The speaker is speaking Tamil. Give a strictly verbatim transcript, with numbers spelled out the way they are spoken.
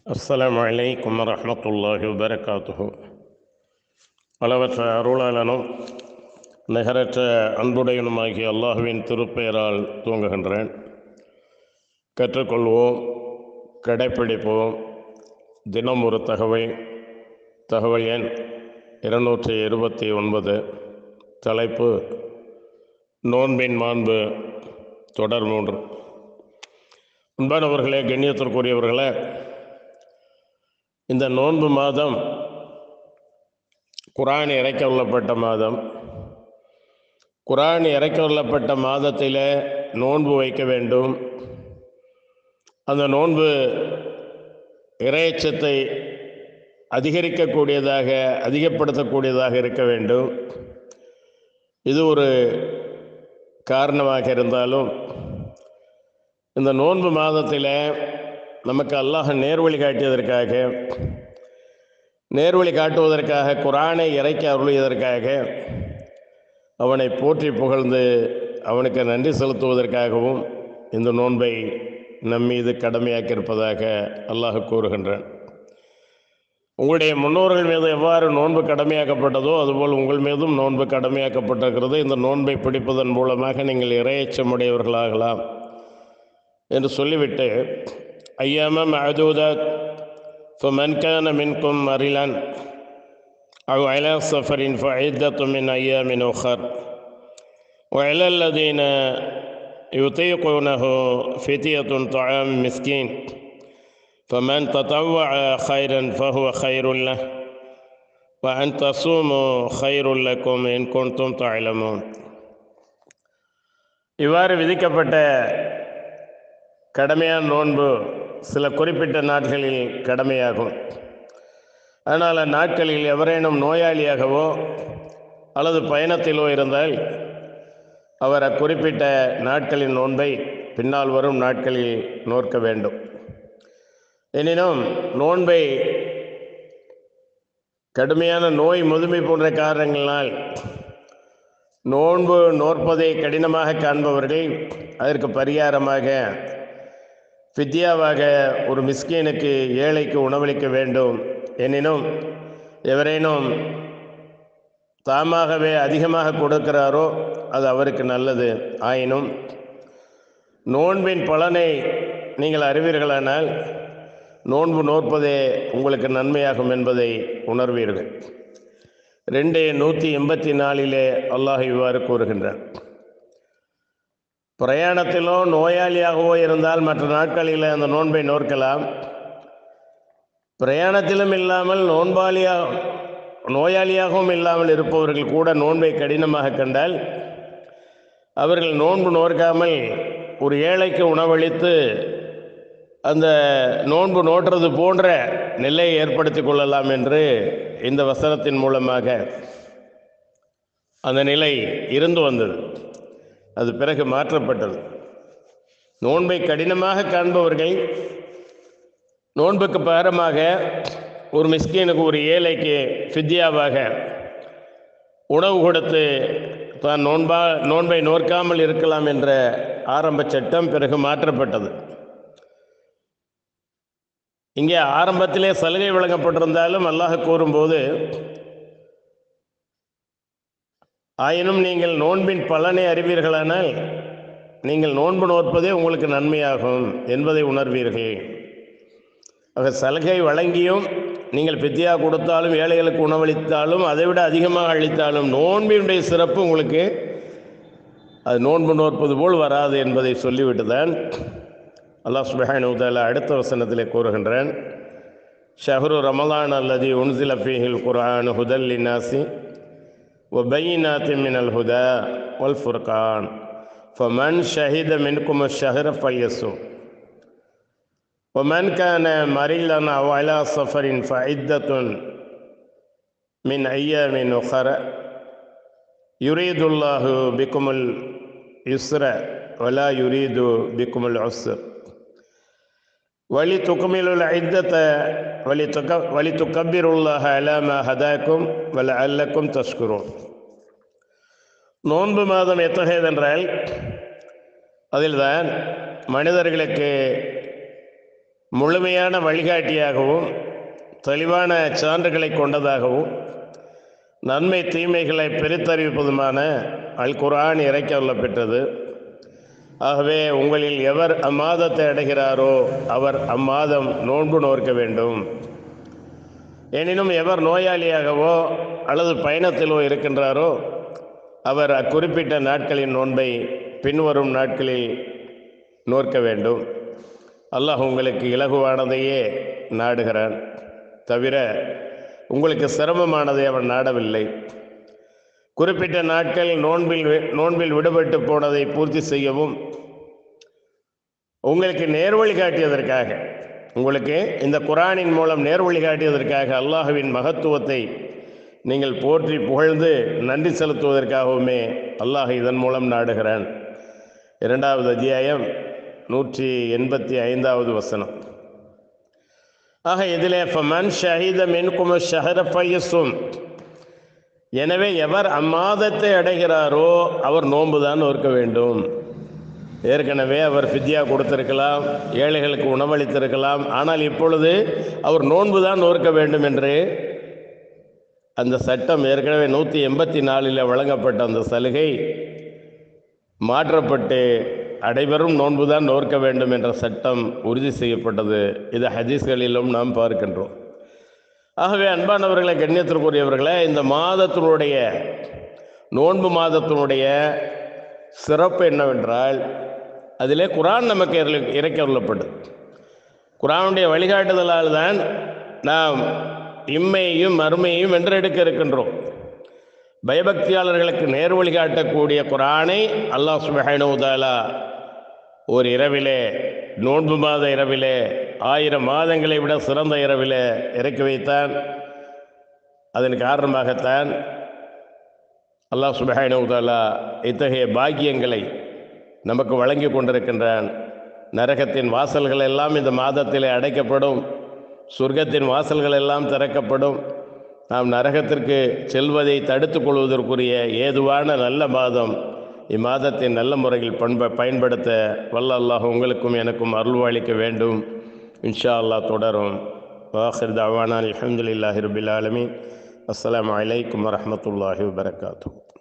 அஸ்ஸலாமு அலைக்கும் வரஹ்மத்துல்லாஹி வபரகாத்துஹு. அளவற்ற அருளாளனும் நிகரற்ற அன்புடையனுமாகிய அல்லாஹுவின் திருப்பெயரால் துவங்குகின்றேன். கற்றுக்கொள்வோம், கடைப்பிடிப்போம். தினம் ஒரு தகவல். தகவல் எண் இருநூற்றி இருபத்தி ஒன்பது. தலைப்பு நோன்பின் மாண்பு, தொடர் மூன்று. அன்பானவர்களே, கண்ணியத்திற்குரியவர்களே, இந்த நோன்பு மாதம் குர்ஆன் இறக்க உள்ளப்பட்ட மாதம். குர்ஆன் இறக்க உள்ளப்பட்ட மாதத்தில் நோன்பு வைக்க வேண்டும். அந்த நோன்பு இறையச்சத்தை அதிகரிக்கக்கூடியதாக, அதிகப்படுத்தக்கூடியதாக இருக்க வேண்டும். இது ஒரு காரணமாக இருந்தாலும், இந்த நோன்பு மாதத்தில் நமக்கு அல்லாஹ் நேர்வழி காட்டியதற்காக, நேர்வழி காட்டுவதற்காக, குர்ஆனை இறக்கி அருளியதற்காக, அவனை போற்றி புகழ்ந்து அவனுக்கு நன்றி செலுத்துவதற்காகவும் இந்த நோன்பை நம்மீது கடமையாக்கியிருப்பதாக அல்லாஹ் கூறுகின்றான். உங்களுடைய முன்னோர்கள் மீது எவ்வாறு நோன்பு கடமையாக்கப்பட்டதோ அதுபோல் உங்கள் மீதும் நோன்பு கடமையாக்கப்பட்டிருக்கிறது. இந்த நோன்பை பிடிப்பதன் மூலமாக நீங்கள் இறையச்சமுடையவர்களாகலாம் என்று சொல்லிவிட்டு, ஐயாம மஅதூதாத் ஃபமன் கான மின்கும் மரிலன் அவ் அலா சஃபரின் ஃபஇத்தத்தும் மின் ஐயாமின் உஹர் வஅலா அல்லதீன யுதீகுனஹு ஃபித்யத்துன் தஆம் மிஸ்கீன் ஃபமன் ததவ்வஅ கைரன் ஃபஹுவ கைருன் லஹ் வஅன் தஸூமு கைருன் லக்கும் இன் குன்தும் தஅலமூன். இவ்வாறு விதிக்கப்பட்ட கடமையான நோன்பு சில குறிப்பிட்ட நாட்களில் கடமையாகும். ஆனால் அந்நாட்களில் எவரேனும் நோயாளியாகவோ அல்லது பயணத்திலோ இருந்தால் அவர் அக்குறிப்பிட்ட நாட்களின் நோன்பை பின்னால் வரும் நாட்களில் நோற்க வேண்டும். எனினும் நோன்பை கடுமையான நோய், முதுமை போன்ற காரணங்களினால் நோன்பு நோற்பதை கடினமாக காண்பவர்கள் அதற்கு பரிகாரமாக ஃபித்யாவாக ஒரு மிஸ்கீனுக்கு, ஏழைக்கு உணவளிக்க வேண்டும். எனினும் எவரேனும் தாமாகவே அதிகமாக கொடுக்கிறாரோ அது அவருக்கு நல்லது. ஆயினும் நோன்பின் பலனை நீங்கள் அறிவீர்களானால் நோன்பு நோற்பதே உங்களுக்கு நன்மையாகும் என்பதை உணர்வீர்கள். ரெண்டு நூற்றி எண்பத்தி நாலிலே அல்லாஹ் இவ்வாறு கூறுகின்றான். பிரயாணத்திலோ நோயாளியாகவோ இருந்தால் மற்ற நாட்களில் அந்த நோன்பை நோற்கலாம். பிரயாணத்திலும் இல்லாமல் நோன்பாளியாக நோயாளியாகவும் இல்லாமல் இருப்பவர்கள் கூட நோன்பை கடினமாக கண்டால் அவர்கள் நோன்பு நோற்காமல் ஒரு ஏழைக்கு உணவளித்து அந்த நோன்பு நோற்றது போன்ற நிலையை ஏற்படுத்தி கொள்ளலாம் என்று இந்த வசனத்தின் மூலமாக அந்த நிலை இருந்து வந்தது. அது பிறகு மாற்றப்பட்டது. நோன்பை கடினமாக காண்பவர்கள் நோன்புக்கு பகரமாக ஒரு மிஸ்கீனுக்கு, ஒரு ஏழைக்கு ஃபித்யாவாக உணவு கொடுத்து தான் நோன்பா நோன்பை நோற்காமல் இருக்கலாம் என்ற ஆரம்ப சட்டம் பிறகு மாற்றப்பட்டது. இங்கே ஆரம்பத்திலே சலுகை வழங்கப்பட்டிருந்தாலும் அல்லாஹ் கூறும்போது, ஆயினும் நீங்கள் நோன்பின் பலனை அறிவீர்களானால் நீங்கள் நோன்பு நோற்பதே உங்களுக்கு நன்மையாகும் என்பதை உணர்வீர்கள். ஆக சலுகை வழங்கியும் நீங்கள் பித்தியா கொடுத்தாலும், ஏழைகளுக்கு உணவளித்தாலும், அதைவிட அதிகமாக அளித்தாலும் நோன்பினுடைய சிறப்பு உங்களுக்கு அது நோன்பு நோற்பது போல் வராது என்பதை சொல்லிவிட்டு தான் அல்லாஹ் சுப்ஹானஹு வ தஆலா அடுத்த வசனத்திலே கூறுகின்றான். ஷஹ்ரு ரமலான் அல்லதி உன்ஸில ஃபீஹில் குர்ஆன் ஹுதல் லின்னாஸி வ பையினாத்தின் மினல் ஹுதா வல் ஃபுர்கான் ஃபமன் ஷஹித மின்கும் அஷ்-ஷஹ்ர ஃபல்யஸும் ومن كان مريضا أو على سفر فعدة من أيام أخر يريد الله بكم اليسر ولا يريد بكم العسر ولتكملوا العدة ولتكبروا الله على ما هداكم ولعلكم تشكرون. நோன்பு மாதம் எத்தகையதென்றால் அதில்தான் மனிதர்களுக்கு முழுமையான வழிகாட்டியாகவும் தெளிவான சான்றுகளை கொண்டதாகவும் நன்மை தீமைகளை பிரித்தறிவிப்பதுமான அல் குர்ஆன் இறக்கி பெற்றது. ஆகவே உங்களில் எவர் அம்மாதத்தை அடைகிறாரோ அவர் அம்மாதம் நோன்பு நோற்க வேண்டும். எனினும் எவர் நோயாளியாகவோ அல்லது பயணத்திலோ இருக்கின்றாரோ அவர் அக்குறிப்பிட்ட நாட்களின் நோன்பை பின்வரும் நாட்களில் நோற்க வேண்டும். அல்லாஹ் உங்களுக்கு இலகுவானதையே நாடுகிறான், தவிர உங்களுக்கு சிரமமானதை அவன் நாடவில்லை. குறிப்பிட்ட நாட்கள் நோன்பில் நோன்பில் விடுபட்டு போனதை பூர்த்தி செய்யவும் உங்களுக்கு நேர்வழி காட்டியதற்காக, உங்களுக்கு இந்த குர்ஆனின் மூலம் நேர்வழி காட்டியதற்காக அல்லாஹ்வின் மகத்துவத்தை நீங்கள் போற்றி புகழ்ந்து நன்றி செலுத்துவதற்காகவுமே அல்லாஹ் இதன் மூலம் நாடுகிறான். இரண்டாவது அத்தியாயம் நூற்றி எண்பத்தி ஐந்தாவது வசனம். ஆக இதிலே ஃபமன் ஷஹீத மின்கும் ஷஹர ஃபயஸும், எனவே எவர் அம்மாதத்தை அடைகிறாரோ அவர் நோன்பு தான் நோற்க வேண்டும். ஏற்கனவே அவர் ஃபித்யா கொடுத்திருக்கலாம், ஏழைகளுக்கு உணவளித்திருக்கலாம், ஆனால் இப்பொழுது அவர் நோன்பு தான் நோற்க வேண்டும் என்று அந்த சட்டம் ஏற்கனவே நூற்றி எண்பத்தி நாலில் வழங்கப்பட்ட அந்த சலுகை மாற்றப்பட்டு அனைவரும் நோன்பு தான் நோற்க வேண்டும் என்ற சட்டம் உறுதி செய்யப்பட்டது. இது ஹதீஸ்களிலும் நாம் பார்க்கின்றோம். ஆகவே அன்பானவர்களை, கண்ணியத்திற்குரியவர்களே, இந்த மாதத்தினுடைய நோன்பு மாதத்தினுடைய சிறப்பு என்னவென்றால் அதிலே குர்ஆன் நமக்கு இறக்கி அருளப்பட்டது. குர்ஆனுடைய வழிகாட்டுதலால் தான் நாம் இம்மையையும் மறுமையையும் வென்றெடுக்க இருக்கின்றோம். பயபக்தியாளர்களுக்கு நேர் வழிகாட்டக்கூடிய குர்ஆனை அல்லாஹ் சுப்ஹானஹு வ தஆலா ஒரு இரவிலே, நோன்பு மாத இரவிலே, ஆயிரம் மாதங்களை விட சிறந்த இரவிலே இறக்கி வைத்தான். அதன் காரணமாகத்தான் அல்லாஹ் சுப்ஹானஹு வ தஆலா இத்தகைய பாக்கியங்களை நமக்கு வழங்கி கொண்டிருக்கின்றான். நரகத்தின் வாசல்கள் எல்லாம் இந்த மாதத்திலே அடைக்கப்படும், சொர்க்கத்தின் வாசல்கள் எல்லாம் திறக்கப்படும். நாம் நரகத்திற்கு செல்வதை தடுத்துக் கொள்வதற்குரிய ஏதுவான நல்ல மாதம். இம்மாதத்தை நல்ல முறையில் பண்ப பயன்படுத்த வல்ல அல்லாஹ் உங்களுக்கும் எனக்கும் அருள்வாளிக்க வேண்டும். இன்ஷா அல்லாஹ் தொடரும். வாஹிர் தஅவானா அல்ஹம்துலில்லாஹி ரப்பில் ஆலமீன். அஸ்ஸலாமு அலைக்கும் வரஹ்மத்துல்லாஹி வபரகாத்துஹு.